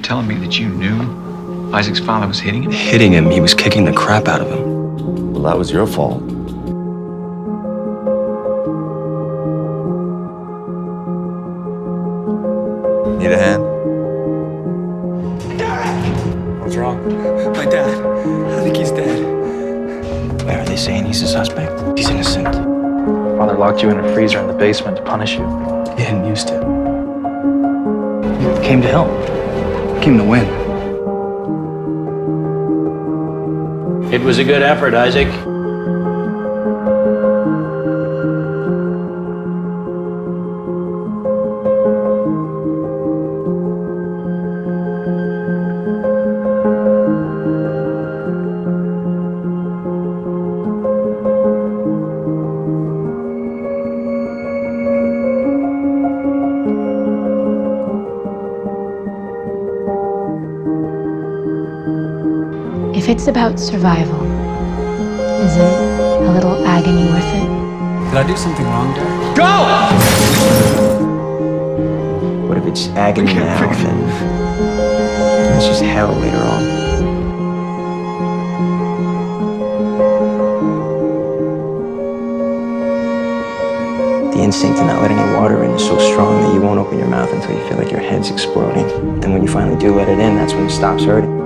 telling me that you knew Isaac's father was hitting him? Hitting him, he was kicking the crap out of him. Well, that was your fault. Need a hand? What's wrong? My dad. I think he's dead. Why are they saying he's a suspect? He's innocent. Father locked you in a freezer in the basement to punish you. He didn't used to. He came to help. He came to win. It was a good effort, Isaac. If it's about survival, isn't a little agony worth it? Did I do something wrong, Dad? Go! What if it's agony now and then it's just hell later on? The instinct to not let any water in is so strong that you won't open your mouth until you feel like your head's exploding. And when you finally do let it in, that's when it stops hurting.